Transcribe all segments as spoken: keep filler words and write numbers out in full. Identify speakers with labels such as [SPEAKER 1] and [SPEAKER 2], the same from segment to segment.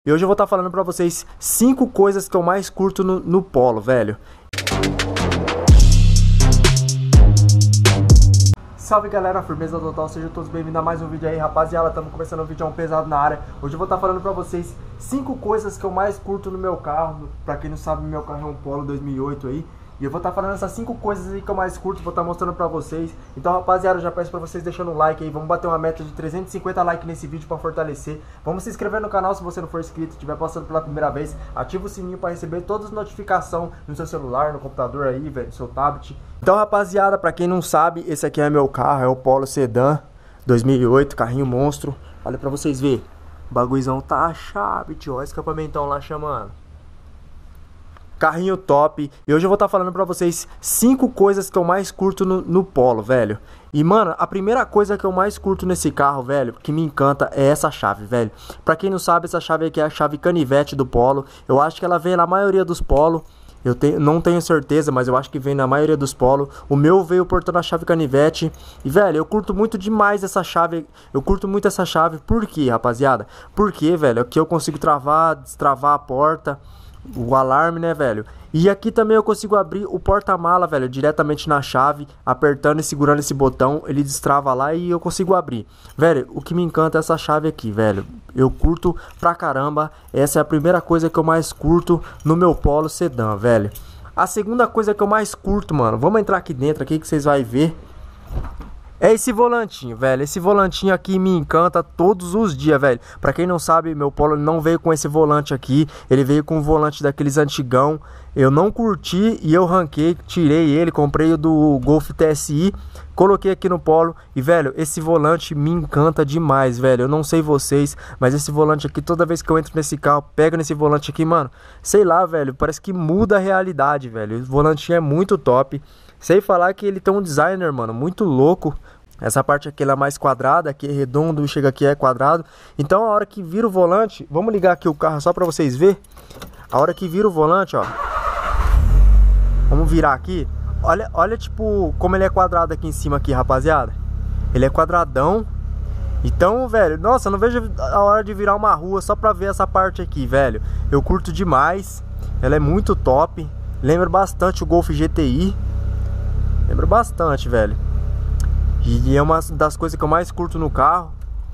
[SPEAKER 1] E hoje eu vou estar falando pra vocês cinco coisas que eu mais curto no, no Polo, velho. Salve galera, firmeza total, sejam todos bem-vindos a mais um vídeo aí, rapaziada. Estamos começando um vídeo um pesado na área. Hoje eu vou estar falando pra vocês cinco coisas que eu mais curto no meu carro. Pra quem não sabe, meu carro é um Polo dois mil e oito aí. E eu vou estar falando essas cinco coisas aí que eu mais curto, vou estar mostrando pra vocês. Então rapaziada, eu já peço pra vocês deixando um like aí. Vamos bater uma meta de trezentos e cinquenta likes nesse vídeo pra fortalecer. Vamos se inscrever no canal se você não for inscrito, estiver passando pela primeira vez. Ativa o sininho pra receber todas as notificações no seu celular, no computador aí, velho, no seu tablet. Então rapaziada, pra quem não sabe, esse aqui é meu carro, é o Polo Sedan dois mil e oito, carrinho monstro. Olha pra vocês verem, o bagulhozão tá a chave, tio, olha o escapamentão lá chamando. Carrinho top. E hoje eu vou estar falando pra vocês cinco coisas que eu mais curto no, no Polo, velho. E mano, a primeira coisa que eu mais curto nesse carro, velho, que me encanta é essa chave, velho. Pra quem não sabe, essa chave aqui é a chave canivete do Polo. Eu acho que ela vem na maioria dos Polo. Eu tenho, não tenho certeza, mas eu acho que vem na maioria dos Polo. O meu veio portando a chave canivete. E velho, eu curto muito demais essa chave. Eu curto muito essa chave. Por quê, rapaziada? Porque, velho, aqui eu consigo travar, destravar a porta, o alarme, né, velho? E aqui também eu consigo abrir o porta-mala, velho, diretamente na chave, apertando e segurando esse botão, ele destrava lá e eu consigo abrir. Velho, o que me encanta é essa chave aqui, velho. Eu curto pra caramba. Essa é a primeira coisa que eu mais curto no meu Polo Sedan, velho. A segunda coisa que eu mais curto, mano, vamos entrar aqui dentro aqui que vocês vão ver. É esse volantinho, velho. Esse volantinho aqui me encanta todos os dias, velho. Pra quem não sabe, meu Polo não veio com esse volante aqui. Ele veio com um volante daqueles antigão. Eu não curti e eu ranquei, tirei ele, comprei o do Golf T S I, coloquei aqui no Polo. E, velho, esse volante me encanta demais, velho. Eu não sei vocês, mas esse volante aqui, toda vez que eu entro nesse carro, pego nesse volante aqui, mano, sei lá, velho, parece que muda a realidade, velho. O volantinho é muito top. Sem falar que ele tem um designer, mano, muito louco. Essa parte aqui ela é mais quadrada, aqui é redondo, chega aqui é quadrado. Então a hora que vira o volante, vamos ligar aqui o carro só pra vocês verem. A hora que vira o volante, ó, vamos virar aqui. Olha, olha tipo como ele é quadrado aqui em cima aqui, rapaziada. Ele é quadradão. Então, velho, nossa, eu não vejo a hora de virar uma rua só pra ver essa parte aqui, velho. Eu curto demais. Ela é muito top. Lembra bastante o Golf G T I. Lembra bastante, velho. E é uma das coisas que eu mais curto no carro.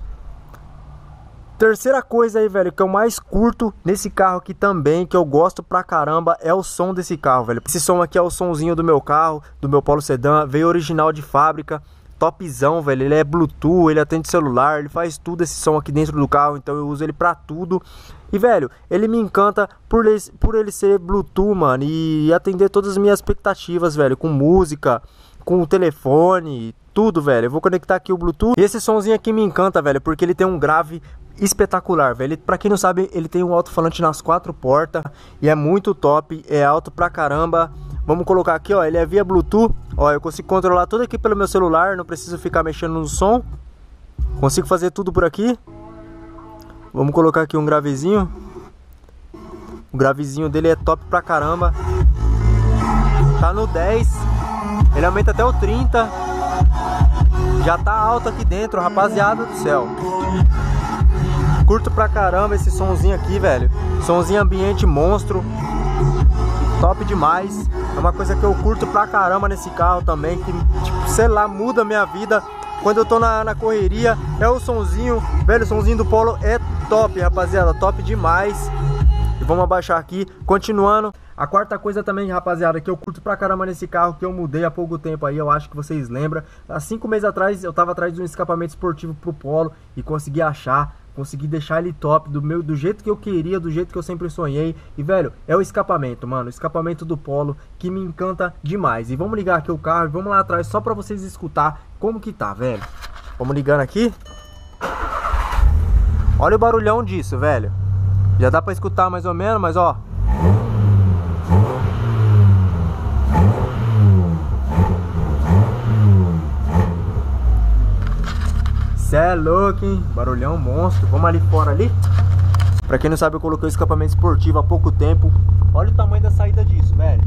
[SPEAKER 1] Terceira coisa aí, velho, que eu mais curto nesse carro aqui também, que eu gosto pra caramba, é o som desse carro, velho. Esse som aqui é o somzinho do meu carro, do meu Polo Sedan. Veio original de fábrica. Topzão, velho. Ele é Bluetooth, ele atende celular, ele faz tudo esse som aqui dentro do carro. Então eu uso ele pra tudo. E, velho, ele me encanta por ele, por ele ser Bluetooth, mano, e atender todas as minhas expectativas, velho, com música, com o telefone, tudo, velho. Eu vou conectar aqui o Bluetooth. E esse somzinho aqui me encanta, velho, porque ele tem um grave espetacular, velho. Pra quem não sabe, ele tem um alto-falante nas quatro portas e é muito top, é alto pra caramba. Vamos colocar aqui, ó, ele é via Bluetooth. Ó, eu consigo controlar tudo aqui pelo meu celular, não preciso ficar mexendo no som. Consigo fazer tudo por aqui. Vamos colocar aqui um gravezinho. O gravezinho dele é top pra caramba. Tá no dez. Ele aumenta até o trinta. Já tá alto aqui dentro, rapaziada do céu. Curto pra caramba esse somzinho aqui, velho. Somzinho ambiente monstro. Top demais. É uma coisa que eu curto pra caramba nesse carro também. Que, tipo, sei lá, muda a minha vida. Quando eu tô na, na correria, é o somzinho. Velho, o somzinho do Polo é top, rapaziada. Top demais. E vamos abaixar aqui. Continuando. A quarta coisa também, rapaziada, que eu curto pra caramba nesse carro, que eu mudei há pouco tempo aí, eu acho que vocês lembram. Há cinco meses atrás, eu tava atrás de um escapamento esportivo pro Polo e consegui achar. Consegui deixar ele top, do, meu, do jeito que eu queria, do jeito que eu sempre sonhei. E, velho, é o escapamento, mano. O escapamento do Polo, que me encanta demais. E vamos ligar aqui o carro e vamos lá atrás só pra vocês escutar como que tá, velho. Vamos ligando aqui. Olha o barulhão disso, velho. Já dá pra escutar mais ou menos, mas ó. Cê é louco, hein? Barulhão monstro. Vamos ali fora ali. Pra quem não sabe, eu coloquei o escapamento esportivo há pouco tempo. Olha o tamanho da saída disso, velho.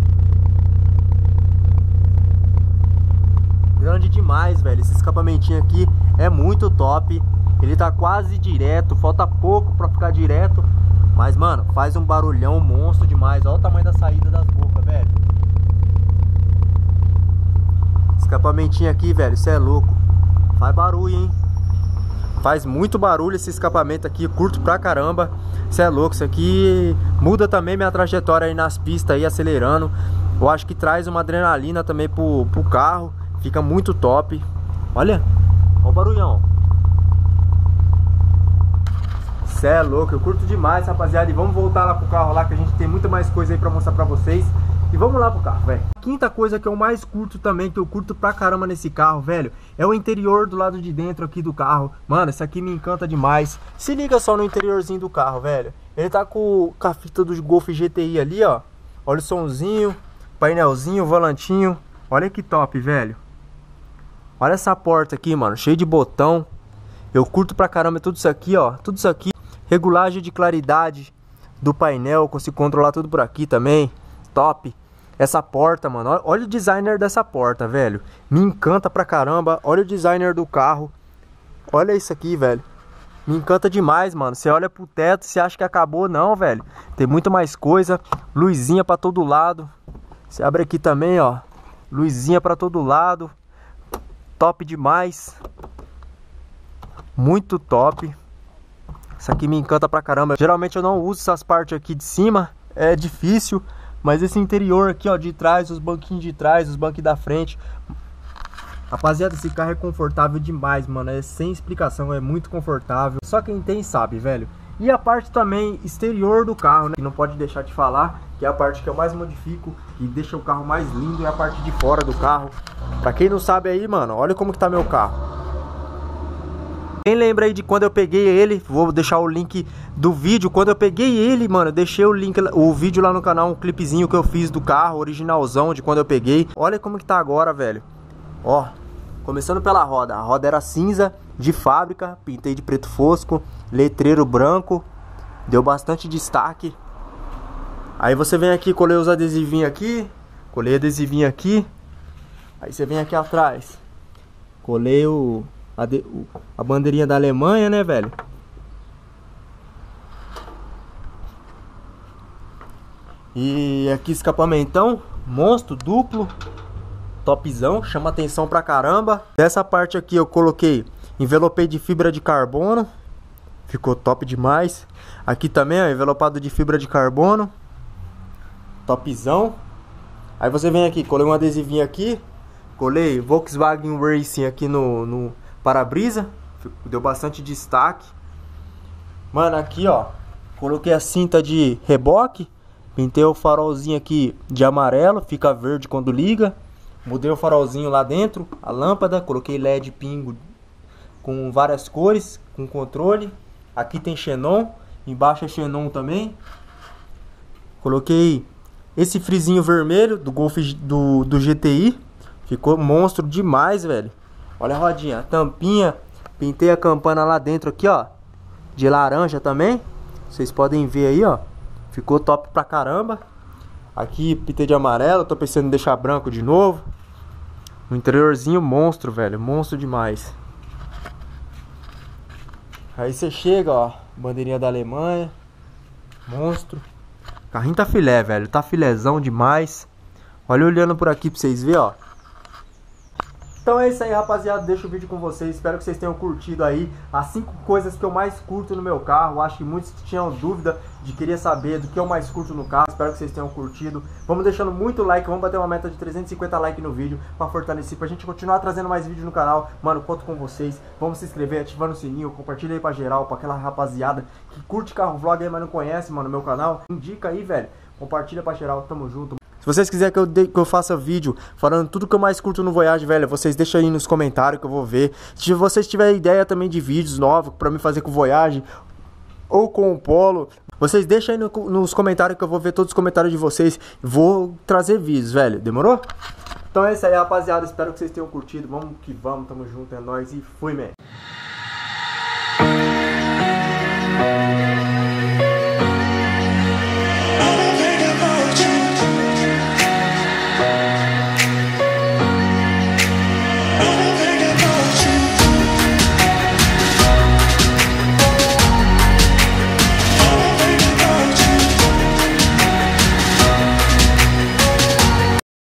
[SPEAKER 1] Grande demais, velho. Esse escapamentinho aqui é muito top. Ele tá quase direto. Falta pouco pra ficar direto. Mas, mano, faz um barulhão monstro demais. Olha o tamanho da saída das bocas, velho. Escapamentinho aqui, velho, isso é louco. Faz barulho, hein? Faz muito barulho esse escapamento aqui, curto pra caramba. Isso é louco, isso aqui muda também minha trajetória aí nas pistas aí, acelerando. Eu acho que traz uma adrenalina também pro, pro carro. Fica muito top. Olha, olha o barulhão. Isso é louco, eu curto demais, rapaziada. E vamos voltar lá pro carro lá, que a gente tem muita mais coisa aí pra mostrar pra vocês. E vamos lá pro carro, velho. Quinta coisa que eu mais curto também, que eu curto pra caramba nesse carro, velho, é o interior do lado de dentro aqui do carro. Mano, isso aqui me encanta demais. Se liga só no interiorzinho do carro, velho. Ele tá com, com a fita do Golf G T I ali, ó. Olha o somzinho, painelzinho, volantinho. Olha que top, velho. Olha essa porta aqui, mano, cheio de botão. Eu curto pra caramba tudo isso aqui, ó. Tudo isso aqui. Regulagem de claridade do painel, consigo controlar tudo por aqui também. Top. Essa porta, mano, olha o designer dessa porta, velho. Me encanta pra caramba. Olha o designer do carro. Olha isso aqui, velho. Me encanta demais, mano. Você olha pro teto, você acha que acabou. Não, velho. Tem muito mais coisa. Luzinha pra todo lado. Você abre aqui também, ó. Luzinha pra todo lado. Top demais. Muito top. Isso aqui me encanta pra caramba. Geralmente eu não uso essas partes aqui de cima. É difícil. Mas esse interior aqui, ó, de trás, os banquinhos de trás, os banquinhos da frente. Rapaziada, esse carro é confortável demais, mano. É sem explicação, é muito confortável. Só quem tem sabe, velho. E a parte também exterior do carro, né? Que não pode deixar de falar, que é a parte que eu mais modifico e deixa o carro mais lindo, é a parte de fora do carro. Pra quem não sabe aí, mano, olha como que tá meu carro. Quem lembra aí de quando eu peguei ele, vou deixar o link do vídeo. Quando eu peguei ele, mano, eu deixei o link, o vídeo lá no canal, um clipezinho que eu fiz do carro, originalzão de quando eu peguei. Olha como que tá agora, velho. Ó, começando pela roda. A roda era cinza, de fábrica, pintei de preto fosco, letreiro branco, deu bastante destaque. Aí você vem aqui, colei os adesivinhos aqui, colei adesivinho aqui. Aí você vem aqui atrás, colei o... A, de, a bandeirinha da Alemanha, né, velho? E aqui escapamentão, monstro, duplo, topzão, chama atenção pra caramba. Dessa parte aqui eu coloquei, envelopei de fibra de carbono, ficou top demais. Aqui também, ó, envelopado de fibra de carbono, topzão. Aí você vem aqui, colei um adesivinho aqui, colei Volkswagen Racing aqui no... no para-brisa, deu bastante destaque. Mano, aqui ó, coloquei a cinta de reboque, pintei o farolzinho aqui de amarelo, fica verde quando liga. Mudei o farolzinho lá dentro, a lâmpada, coloquei L E D pingo com várias cores, com controle. Aqui tem xenon, embaixo é xenon também. Coloquei esse frisinho vermelho do Golf do, do G T I, ficou monstro demais, velho. Olha a rodinha, a tampinha, pintei a campana lá dentro aqui, ó, de laranja também. Vocês podem ver aí, ó, ficou top pra caramba. Aqui pintei de amarelo, tô pensando em deixar branco de novo. O interiorzinho monstro, velho, monstro demais. Aí você chega, ó, bandeirinha da Alemanha, monstro. Carrinho tá filé, velho, tá filézão demais. Olha olhando por aqui pra vocês verem, ó. Então é isso aí, rapaziada, deixo o vídeo com vocês, espero que vocês tenham curtido aí as cinco coisas que eu mais curto no meu carro. Acho que muitos tinham dúvida de querer saber do que eu mais curto no carro, espero que vocês tenham curtido. Vamos deixando muito like, vamos bater uma meta de trezentos e cinquenta likes no vídeo pra fortalecer, pra gente continuar trazendo mais vídeo no canal. Mano, conto com vocês, vamos se inscrever, ativando o sininho, compartilha aí pra geral, pra aquela rapaziada que curte carro vlog aí, mas não conhece, mano, meu canal. Indica aí, velho, compartilha pra geral, tamo junto. Se vocês quiserem que eu, de, que eu faça vídeo falando tudo que eu mais curto no Voyage, velho, vocês deixam aí nos comentários que eu vou ver. Se vocês tiverem ideia também de vídeos novos pra me fazer com o Voyage ou com o Polo, vocês deixam aí no, nos comentários que eu vou ver todos os comentários de vocês. Vou trazer vídeos, velho. Demorou? Então é isso aí, rapaziada. Espero que vocês tenham curtido. Vamos que vamos, tamo junto, é nóis e fui, man.